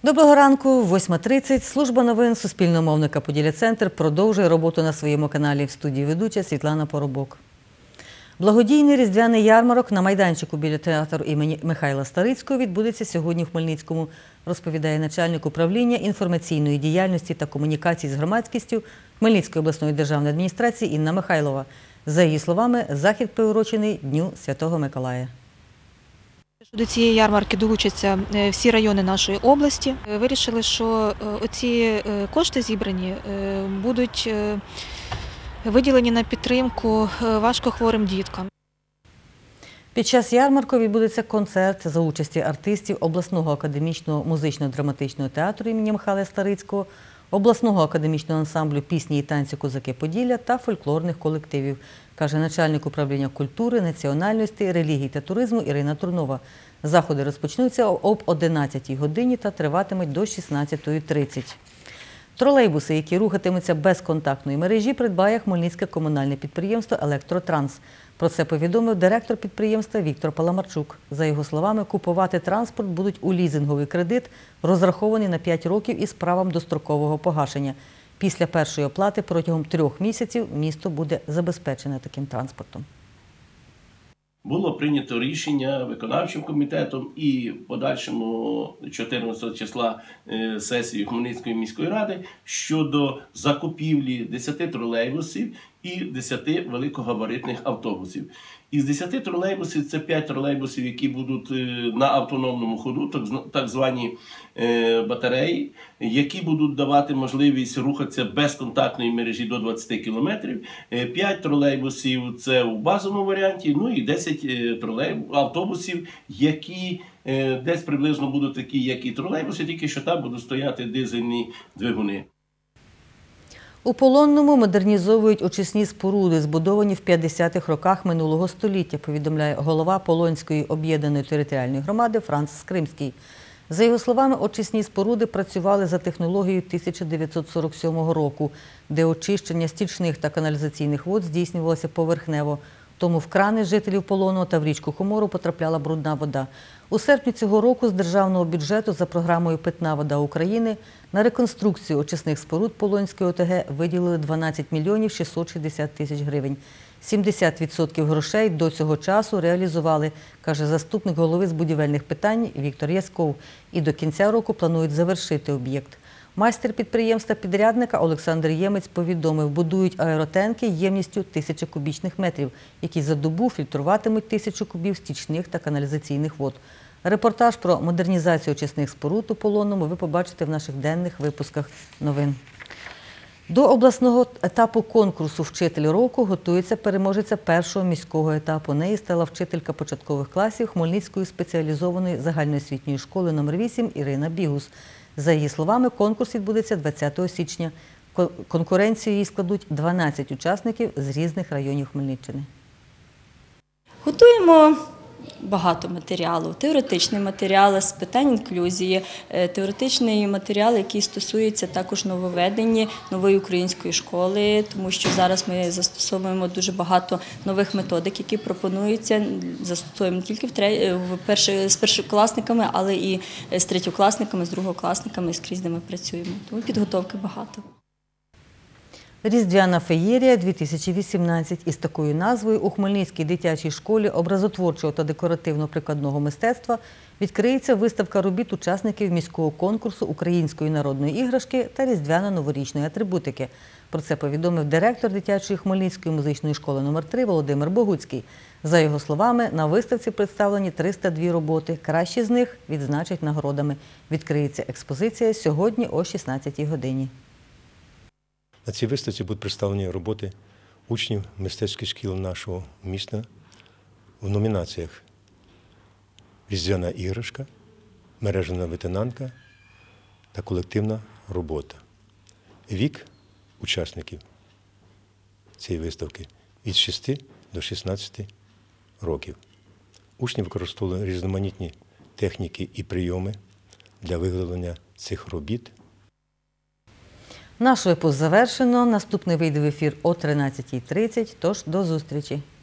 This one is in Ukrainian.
Доброго ранку, 8:30. Служба новин Суспільномовника «Поділля-Центр» продовжує роботу на своєму каналі. В студії ведуча Світлана Поробок. Благодійний різдвяний ярмарок на майданчику біля театру імені Михайла Старицького відбудеться сьогодні в Хмельницькому, розповідає начальник управління інформаційної діяльності та комунікації з громадськістю Хмельницької обласної державної адміністрації Інна Михайлова. За її словами, захід приурочений Дню Святого Миколая. До цієї ярмарки долучаться всі райони нашої області. Вирішили, що оці кошти зібрані будуть виділені на підтримку важкохворим діткам. Під час ярмарку відбудеться концерт за участі артистів обласного академічного музично-драматичного театру імені Михайла Старицького, обласного академічного ансамблю пісні і танці «Козаки Поділля» та фольклорних колективів, каже начальник управління культури, національності, релігії та туризму Ірина Турнова. Заходи розпочнуться об 11-й годині та триватимуть до 16:30. Тролейбуси, які рухатимуться без контактної мережі, придбає хмельницьке комунальне підприємство «Електротранс». Про це повідомив директор підприємства Віктор Паламарчук. За його словами, купувати транспорт будуть у лізинговий кредит, розрахований на 5 років із правом дострокового погашення. Після першої оплати протягом 3 місяців місто буде забезпечене таким транспортом. Було прийнято рішення виконавчим комітетом і в подальшому 14 числа сесії Хмельницької міської ради щодо закупівлі 10 тролейбусів і 10 великогабаритних автобусів. Із 10 тролейбусів це 5 тролейбусів, які будуть на автономному ходу, так звані батареї, які будуть давати можливість рухатися без контактної мережі до 20 км. 5 тролейбусів – це у базовому варіанті, ну і 10 автобусів, які десь приблизно будуть такі, як і тролейбуси, тільки що там будуть стояти дизельні двигуни. У Полонному модернізовують очисні споруди, збудовані в 50-х роках минулого століття, повідомляє голова Полонської об'єднаної територіальної громади Франц Скримський. За його словами, очисні споруди працювали за технологією 1947 року, де очищення стічних та каналізаційних вод здійснювалося поверхнево. Тому в крани жителів Полонного та в річку Хомору потрапляла брудна вода. У серпні цього року з державного бюджету за програмою «Питна вода України» на реконструкцію очисних споруд Полонської ОТГ виділили 12 мільйонів 660 тисяч гривень. 70% грошей до цього часу реалізували, каже заступник голови з будівельних питань Віктор Яськов. І до кінця року планують завершити об'єкт. Майстер підприємства-підрядника Олександр Ємець повідомив, будують аеротенки ємністю 1000 кубічних метрів, які за добу фільтруватимуть 1000 кубів стічних та каналізаційних вод. Репортаж про модернізацію очисних споруд у Полонному ви побачите в наших денних випусках новин. До обласного етапу конкурсу «Вчитель року» готується переможеця першого міського етапу. Нею стала вчителька початкових класів Хмельницької спеціалізованої загальноосвітньої школи номер 8 Ірина Бігус. За її словами, конкурс відбудеться 20 січня. Конкуренцію її складуть 12 учасників з різних районів Хмельниччини. Готуємо багато матеріалу. Теоретичний матеріал з питань інклюзії, теоретичний матеріал, який стосується також нововведення нової української школи, тому що зараз ми застосовуємо дуже багато нових методик, які пропонуються, застосовуємо не тільки з першокласниками, але і з третьокласниками, з другокласниками, скрізь де ми працюємо. Тому підготовки багато. Різдвяна феєрія 2018. Із такою назвою у Хмельницькій дитячій школі образотворчого та декоративно-прикладного мистецтва відкриється виставка робіт учасників міського конкурсу української народної іграшки та різдвяно-новорічної атрибутики. Про це повідомив директор дитячої Хмельницької музичної школи номер 3 Володимир Богуцький. За його словами, на виставці представлені 302 роботи. Кращі з них відзначать нагородами. Відкриється експозиція сьогодні о 16-й годині. На цій виставці будуть представлені роботи учнів мистецьких шкіл нашого міста в номінаціях «Різдвяна іграшка», «Мережена ветенанка» та «Колективна робота». Вік учасників цієї виставки від 6 до 16 років. Учні використовували різноманітні техніки і прийоми для виготовлення цих робіт. Наш випуск завершено. Наступний вийде в ефір о 13:30, тож до зустрічі.